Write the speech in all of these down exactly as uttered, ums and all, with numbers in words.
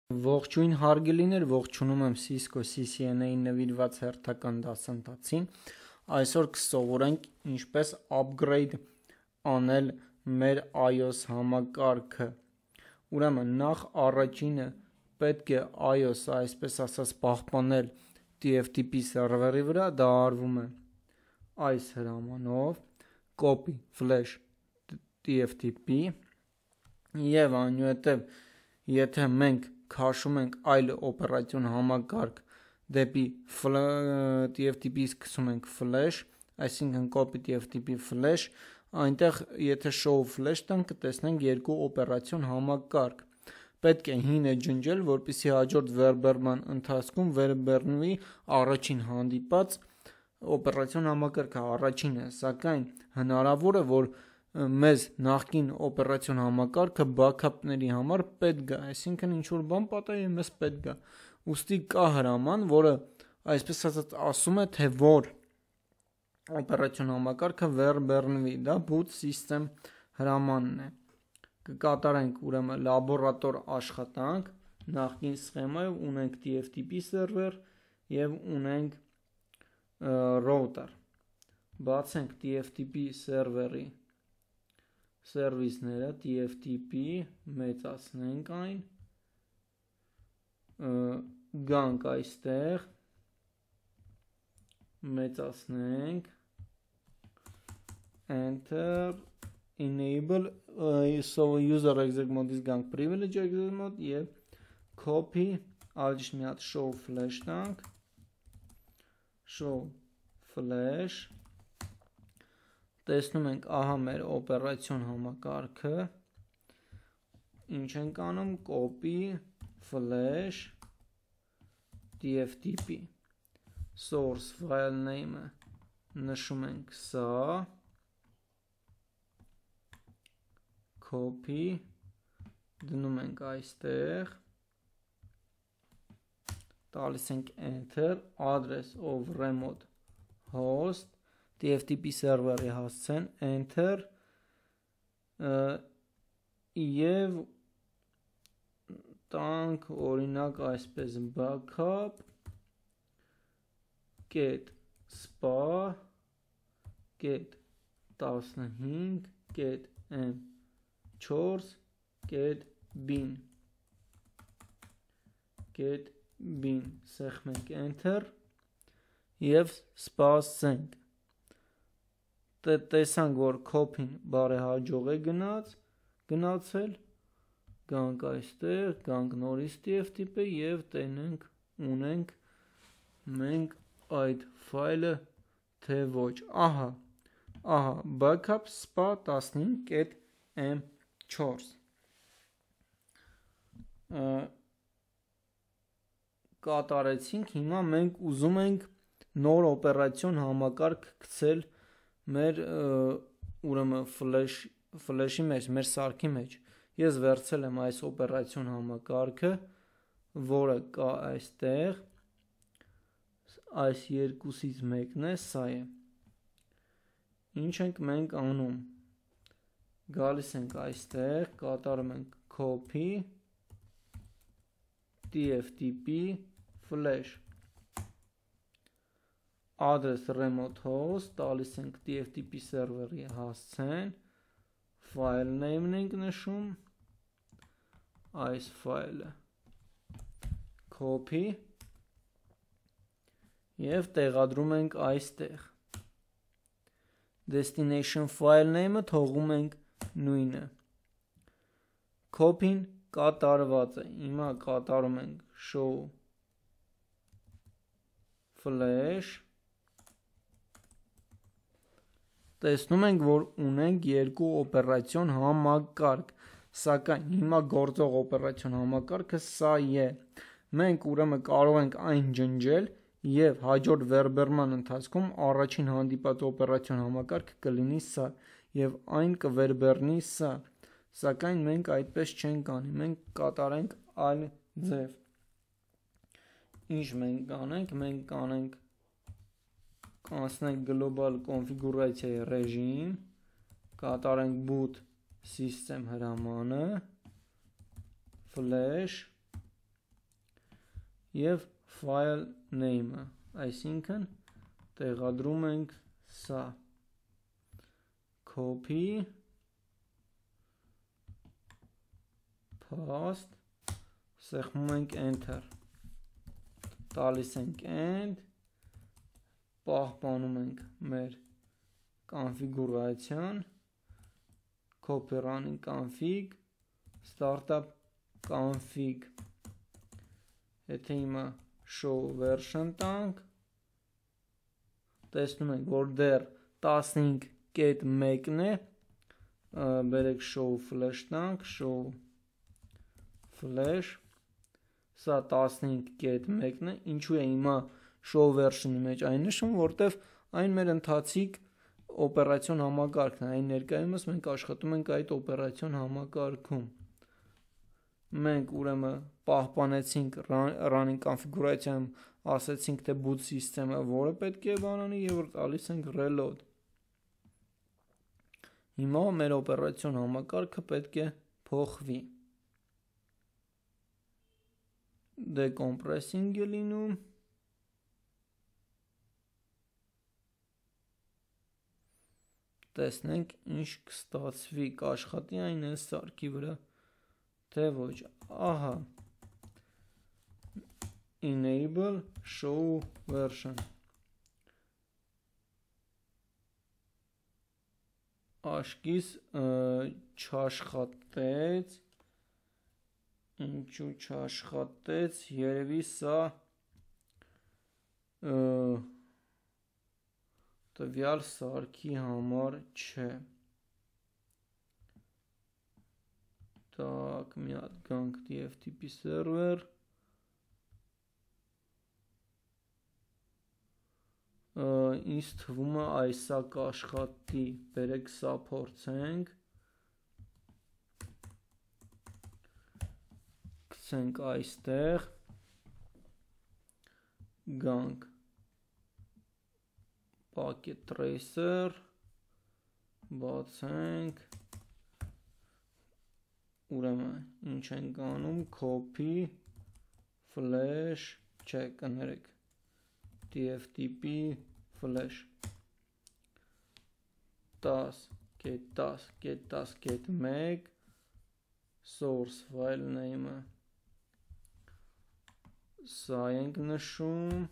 Ողջույն հարգելիներ, ողջունում եմ Cisco C C N A-ի նվիրված հերթական դասընթացին։ Այսօր կսովորենք ինչպես upgrade անել մեր iOS համակարգը։ Ուրեմն նախ առաջինը պետք է iOS-ը այսպես ասած պահպանել T F T P սերվերի վրա, դա արվում է այս հրամանով copy flash T F T P եւ այնուհետեւ եթե մենք քաշում ենք այլ օպերացիոն համակարգ դեպի T F T P սկսում ենք flash, այսինքն copy T F T P flash, այնտեղ եթե show flash տանք կտեսնենք երկու օպերացիոն համակարգ։ Պետք է հինը ջնջել, որպեսզի հաջորդ վերբերման ընթացքում վերբեռնվի առաջին հանդիպած օպերացիոն համակարգը առաջինը, սակայն հնարավոր է, որ մեզ նախկին օպերացիոն համակարգը backup-ների համար պետք է, այսինքն ինչ-որ բան պատահի մեզ պետք է։ Ուստի կա հրաման, որը այսպես ասած ասում է, թե որ օպերացիոն համակարգը վերբեռնվի, դա boot system հրամանն է։ Կկատարենք ուրեմն լաբորատոր աշխատանք, նախկին սխեմայով ունենք T F T P սերվեր եւ ունենք router։ Բացենք T F T P սերվերի սերվիսները, T F T P, մեծացնենք այն, գանք այստեղ, մեծացնենք, enter, enable, so user exec mode-ից գանք privilege exec mode և copy, ալջիշ մի հատ show flash տանք, show flash, տեսնում ենք ահա մեր օպերացիոն համակարգը, ինչ ենք անում, copy, flash, T F T P, source file name-ը նշում ենք սա, copy, դնում ենք այստեղ, տալիս ենք enter, address of remote host, T F T P սերվերի հասցեն, enter, և տանք օրինակ այսպես backup, get spa, get տասնհինգ, get m four, get bin, get bin, սեղմենք enter, և սպասենք։ Տեսանք, որ copy-ն բարեհաջող է գնաց, գնացել, գանք այստեղ, գանք նորից T F T P և տենենք, ունենք մենք այդ ֆայլը, թե ոչ, ահա, ահա, backup spa տասնհինգ get m four կատարեցինք, հիմա մենք ուզում ենք նոր օպերացիոն համակարգ գցել մեր ուրեմն flash, flash-ի մեջ, մեր սարքի մեջ։ Ես վերցել եմ այս օպերացիոն համակարգը, որը կա այստեղ, այս երկուսից մեկն է, սա է։ Ինչ ենք մենք անում, գալիս ենք այստեղ, կատարում ենք copy, T F T P, flash, address remote host, տալիս ենք T F T P սերվերի հասցեն, file name-ն ենք նշում, այս ֆայլը, copy, և տեղադրում ենք այստեղ, destination file name-ը թողում ենք նույնը, copy-ն կատարված է, հիմա կատարում ենք show flash, տեսնում ենք, որ ունենք երկու օպերացիոն համակարգ, սակայն հիմա գործող օպերացիոն համակարգը սա է։ Մենք ուրեմն կարող ենք այն ջնջել և հաջորդ վերբերման ընթացքում առաջին հանդիպած օպերացիոն համակարգը կլինի սա և այն կվերբեռնի սա, սակայն մենք այդպես չենք անի, մենք կատարենք այլ ձև։ Ինչ մենք կանենք, մենք կանենք կանցնենք global կոնֆիգուրացիայի ռեժիմ, կատարենք boot system հրամանը, flash, և file name-ը, այսինքն տեղադրում ենք սա, copy, paste, սեղմում ենք enter, տալիս ենք end, պահպանում ենք մեր կոնֆիգուրացիան, copy running config, startup config, եթե հիմա show version տանք, տեսնում ենք, որ դեռ տասնհինգ կետ մեկն է, բերեք show flash տանք, show flash, սա տասնհինգ կետ մեկն է, ինչու է հիմա show version-ի մեջ այն նշում, որտև այն մեր ընթացիկ օպերացիոն համակարգն է, այն ներկայումս մենք աշխատում ենք այդ օպերացիոն համակարգում, մենք ուրեմն պահպանեցինք running configuration, ասեցինք թե boot system-ը որը պետք է բանանի և որ տալիս ենք reload, հիմա մեր օպերացիոն համակարգը պետք է փոխվի, decompressing է լինում, տեսնենք ինչ կստացվի, կաշխատի այն այս սարքի վրա, թե ոչ, ահա, enable show version, աշկիս չաշխատեց, ինչու չաշխատեց, երևի սա տվյալ սարքի համար չէ, так, մի հատ գանք T F T P server, ինձ թվում է այսա կաշխատի, բերեք սա փորձենք, գցենք այստեղ, գանք packet tracer, բացենք, ուրեմն ինչ ենք անում, copy, flash, չէ, կներեք, T F T P, flash, դաս, կետ դաս, կետ դաս, կետ մեկ, source file name-ը, սա ենք նշում,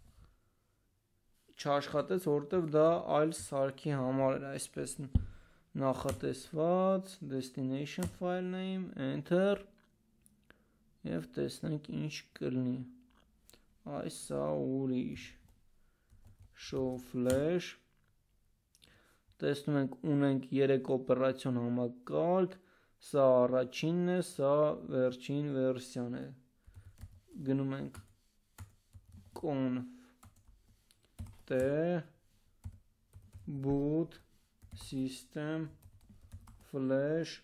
չաշխատեց, որտև դա այլ սարքի համար էր, այսպես նախատեսված, destination file name, enter, և տեսնենք ինչ կլինի, այս սա ուրիշ, show flash, տեսնում ենք ունենք երեք օպերացիոն համակարգ, սա առաջինն է, սա վերջին վերսիան է, գնում ենք conf T boot system flash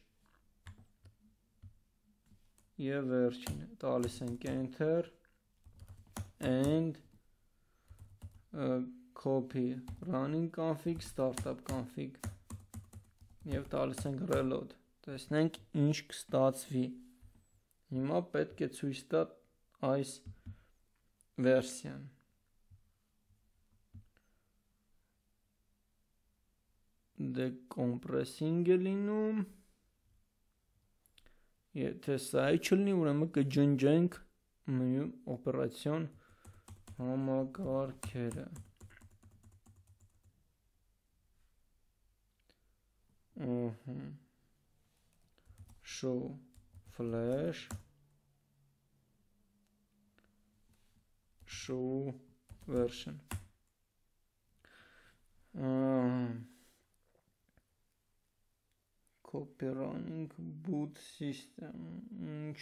և վերջին տալիս ենք enter and copy running config startup config և տալիս ենք reload, տեսնենք ինչ կստացվի, հիմա պետք է ցույց տա այս վերսիան, decompressing է լինում, եթե սա չլինի, ուրեմն կջնջենք օպերացիոն համակարգերը, show flash, show version, copy running boot system, ինչ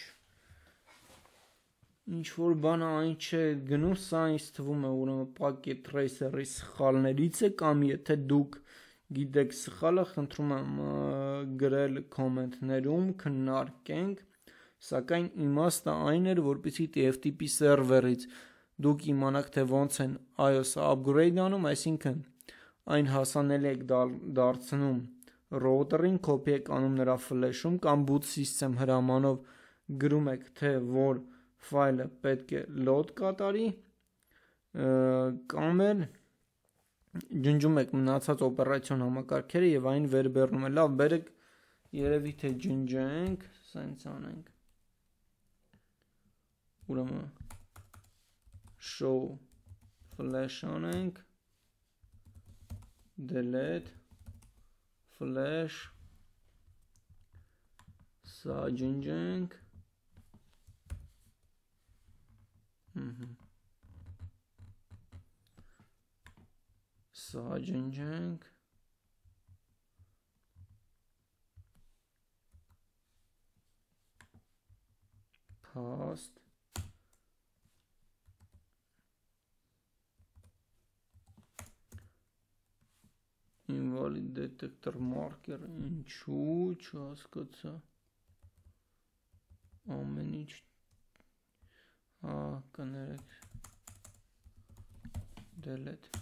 ինչ որ բան այն չէ գնում, սա ինձ թվում է ուրեմն packet tracer-ի սխալներից է, կամ եթե դուք գիտեք սխալը, խնդրում եմ գրել կոմենտներում, քննարկենք, սակայն իմաստը այն էր, որպեսզի T F T P server-ից դուք իմանաք, թե ոնց են iOS-ը upgrade անում, այսինքն այն հասանելի եք դարձնում router-ին, copy եք անում նրա flash-ում կամ boot system հրամանով գրում եք, թե որ ֆայլը պետք է load կատարի, կամ էլ ջնջում եք մնացած օպերացիոն համակարգերը եւ այն վերբեռնում է։ Լավ, բերեք երևի թե ջնջենք, սենց անենք։ Ուրեմն show flash անենք, delete flash, սա ջնջենք, սա ջնջենք, paste, invalid detector marker, ինչու չհասկացա, ամեն ինչ, հա, կներեք, delete,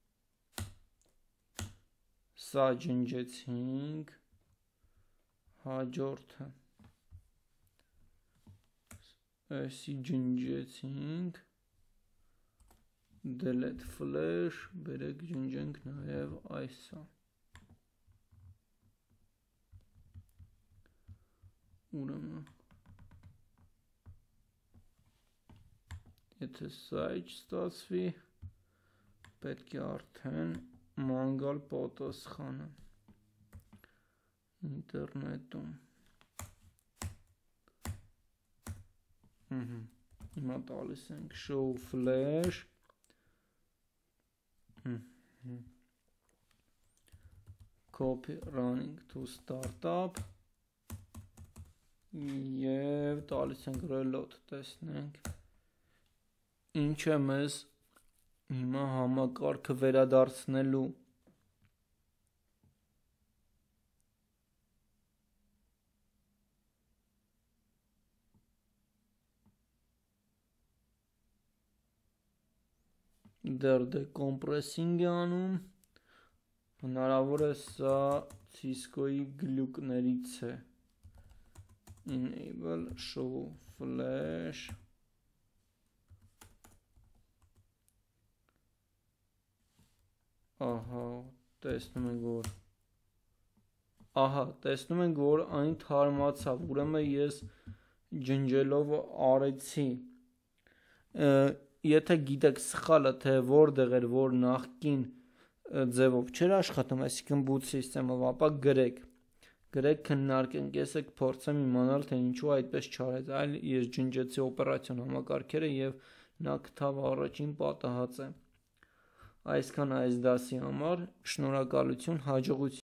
սա ջնջեցինք, հաջորդը, այսի ջնջեցինք, delete flash, բերեք ջնջենք նաև այսա, ուրեմն, եթե սա չստացվի, պետք է արդեն ման գալ պատասխանը ինտերնետում, հիմա տալիս ենք show flash, copy running to startup և տալիս ենք reload, տեսնենք ինչ է մեզ հիմա համակարգը վերադարձնելու, դեռ decompressing է անում, հնարավոր է սա Cisco-ի գլուկներից է, enable show flash, ահա, տեսնում ենք, որ ահա, տեսնում ենք, որ այն թարմացավ, ուրեմն ես ջնջելով արեցի, եթե գիտեք սխալը, թե որտեղ էր, որ նախկին ձևով չէր աշխատում, այսինքն boot system-ով, ապա գրեք, գրեք քննարկենք, ես եք փորձեմ իմանալ, թե ինչու այդպես չարեց, այլ ես ջնջեցի օպերացիոն համակարգերը և նա գտավ առաջին պատահածը, այսքան այս դասի համար, շնորհակալություն, հաջողություն։